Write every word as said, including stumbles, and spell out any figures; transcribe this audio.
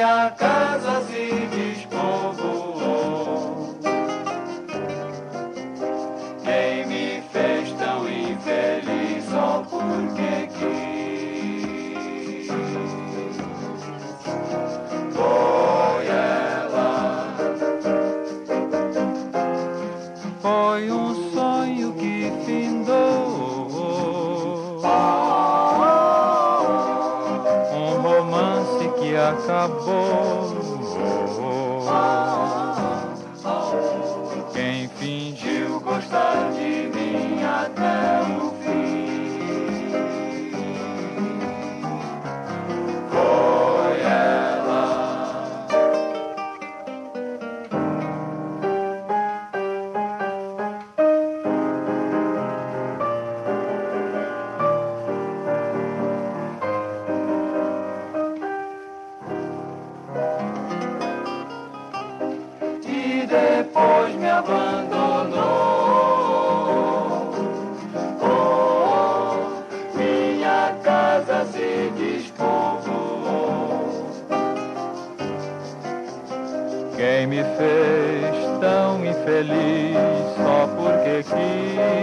minha casa se despovoou. Quem me fez tão infeliz só porque quis? Foi ela. Foi um sonho que findou, um romance que acabou. Quem fingiu Gostar de mim até o fim foi ela. E depois me abandonou. Se despovoou. Quem me fez tão infeliz só porque quis?